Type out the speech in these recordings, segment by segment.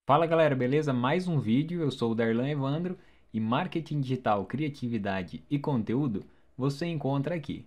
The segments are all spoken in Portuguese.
Fala galera, beleza? Mais um vídeo, eu sou o Darlan Evandro e marketing digital, criatividade e conteúdo você encontra aqui.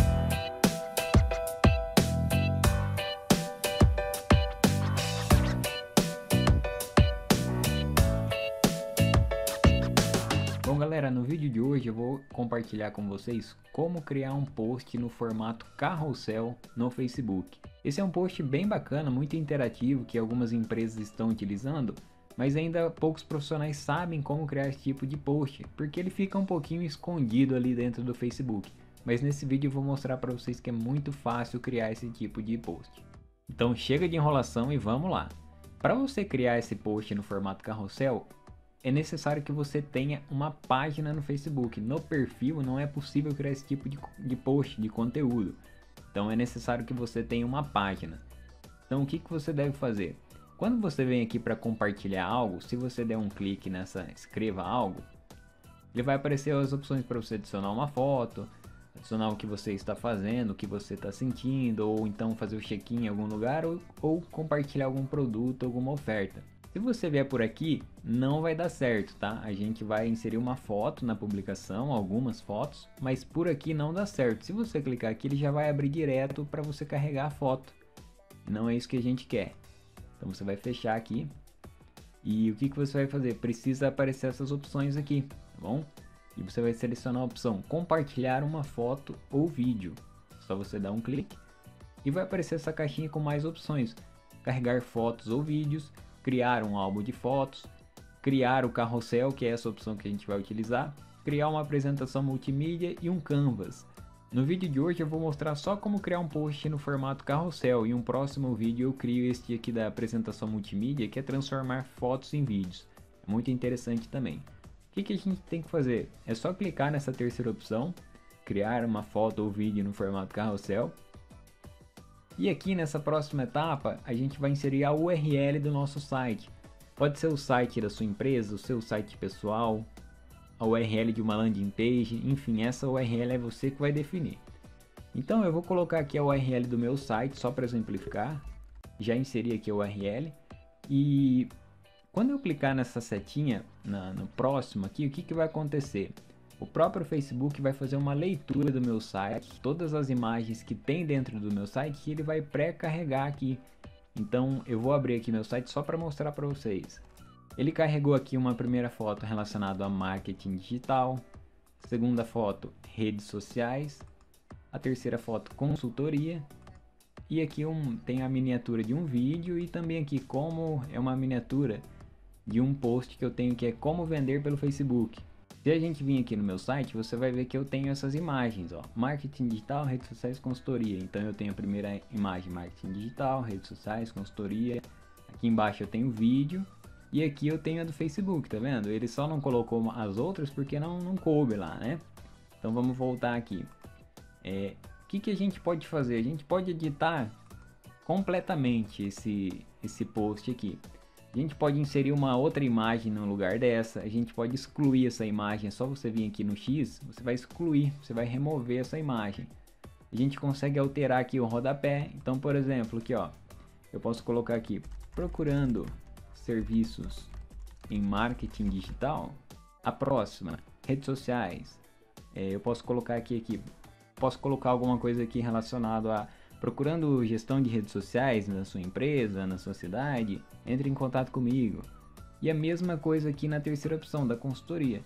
Bom galera, no vídeo de hoje eu vou compartilhar com vocês como criar um post no formato carrossel no Facebook. Esse é um post bem bacana, muito interativo que algumas empresas estão utilizando, mas ainda poucos profissionais sabem como criar esse tipo de post, porque ele fica um pouquinho escondido ali dentro do Facebook. Mas nesse vídeo eu vou mostrar para vocês que é muito fácil criar esse tipo de post. Então chega de enrolação e vamos lá. Para você criar esse post no formato carrossel, é necessário que você tenha uma página no Facebook. No perfil não é possível criar esse tipo de post, de conteúdo. Então é necessário que você tenha uma página. Então o que você deve fazer? Quando você vem aqui para compartilhar algo, se você der um clique nessa escreva algo, ele vai aparecer as opções para você adicionar uma foto, adicionar o que você está fazendo, o que você está sentindo, ou então fazer o check-in em algum lugar, ou compartilhar algum produto, alguma oferta. Se você vier por aqui, não vai dar certo, tá? A gente vai inserir uma foto na publicação, algumas fotos, mas por aqui não dá certo. Se você clicar aqui, ele já vai abrir direto para você carregar a foto. Não é isso que a gente quer. Então você vai fechar aqui. E o que você vai fazer? Precisa aparecer essas opções aqui, tá bom? E você vai selecionar a opção compartilhar uma foto ou vídeo. Só você dar um clique e vai aparecer essa caixinha com mais opções. Carregar fotos ou vídeos, criar um álbum de fotos, criar o carrossel, que é essa opção que a gente vai utilizar, criar uma apresentação multimídia e um canvas. No vídeo de hoje eu vou mostrar só como criar um post no formato carrossel. Em um próximo vídeo eu crio este aqui da apresentação multimídia, que é transformar fotos em vídeos. É muito interessante também. O que a gente tem que fazer? É só clicar nessa terceira opção, criar uma foto ou vídeo no formato carrossel. E aqui nessa próxima etapa a gente vai inserir a URL do nosso site. Pode ser o site da sua empresa, o seu site pessoal, a URL de uma landing page, enfim, essa URL é você que vai definir. Então eu vou colocar aqui a URL do meu site só para exemplificar. Já inseri aqui a URL e quando eu clicar nessa setinha no próximo aqui, o que vai acontecer? O próprio Facebook vai fazer uma leitura do meu site, todas as imagens que tem dentro do meu site, ele vai pré-carregar aqui. Então eu vou abrir aqui meu site só para mostrar para vocês. Ele carregou aqui uma primeira foto relacionada a marketing digital, segunda foto redes sociais, a terceira foto consultoria, e aqui tem a miniatura de um vídeo e também aqui como é uma miniatura de um post que eu tenho que é como vender pelo Facebook. Se a gente vir aqui no meu site, você vai ver que eu tenho essas imagens, ó, marketing digital, redes sociais, consultoria. Então eu tenho a primeira imagem, marketing digital, redes sociais, consultoria. Aqui embaixo eu tenho vídeo e aqui eu tenho a do Facebook, tá vendo? Ele só não colocou as outras porque não coube lá, né? Então vamos voltar aqui. O que a gente pode fazer? A gente pode editar completamente esse post aqui. A gente pode inserir uma outra imagem no lugar dessa, a gente pode excluir essa imagem, é só você vir aqui no X, você vai excluir, você vai remover essa imagem. A gente consegue alterar aqui o rodapé, então por exemplo, aqui ó, eu posso colocar aqui, procurando serviços em marketing digital, a próxima, redes sociais, eu posso colocar aqui, posso colocar alguma coisa aqui relacionado a procurando gestão de redes sociais na sua empresa, na sua cidade, entre em contato comigo. E a mesma coisa aqui na terceira opção da consultoria.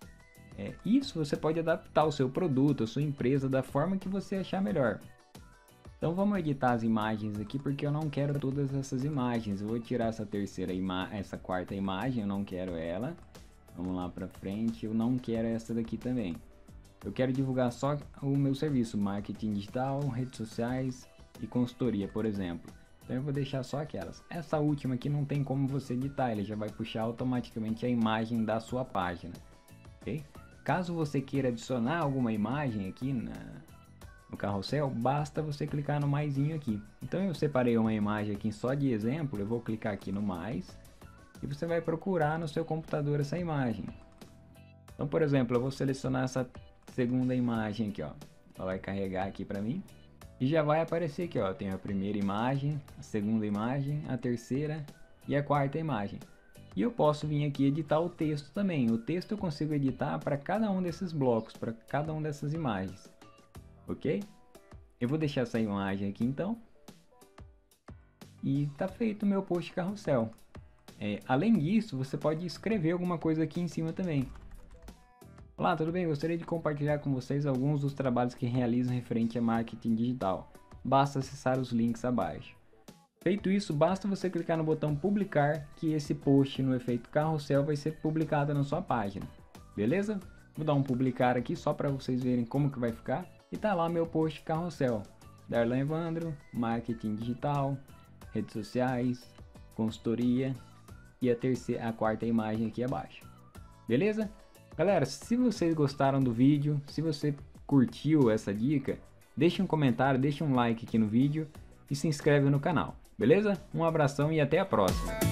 Isso você pode adaptar o seu produto, a sua empresa da forma que você achar melhor. Então vamos editar as imagens aqui porque eu não quero todas essas imagens. Eu vou tirar essa quarta imagem, eu não quero ela. Vamos lá para frente, eu não quero essa daqui também. Eu quero divulgar só o meu serviço, marketing digital, redes sociais e consultoria, por exemplo. Então eu vou deixar só aquelas. Essa última aqui não tem como você editar, ele já vai puxar automaticamente a imagem da sua página, ok? Caso você queira adicionar alguma imagem aqui no carrossel, basta você clicar no maisinho aqui. Então eu separei uma imagem aqui só de exemplo, eu vou clicar aqui no mais e você vai procurar no seu computador essa imagem. Então, por exemplo, eu vou selecionar essa segunda imagem aqui, ó. Ela vai carregar aqui para mim e já vai aparecer aqui, ó. Tem a primeira imagem, a segunda imagem, a terceira e a quarta imagem. E eu posso vir aqui editar o texto também. O texto eu consigo editar para cada um desses blocos, para cada uma dessas imagens. Ok? Eu vou deixar essa imagem aqui então. E tá feito o meu post carrossel. Além disso, você pode escrever alguma coisa aqui em cima também. Olá, tudo bem? Gostaria de compartilhar com vocês alguns dos trabalhos que realizam referente a marketing digital. Basta acessar os links abaixo. Feito isso, basta você clicar no botão publicar que esse post no efeito carrossel vai ser publicado na sua página. Beleza? Vou dar um publicar aqui só para vocês verem como que vai ficar. E tá lá meu post carrossel. Darlan Evandro, marketing digital, redes sociais, consultoria e a quarta imagem aqui abaixo. Beleza? Galera, se vocês gostaram do vídeo, se você curtiu essa dica, deixe um comentário, deixe um like aqui no vídeo e se inscreve no canal, beleza? Um abração e até a próxima!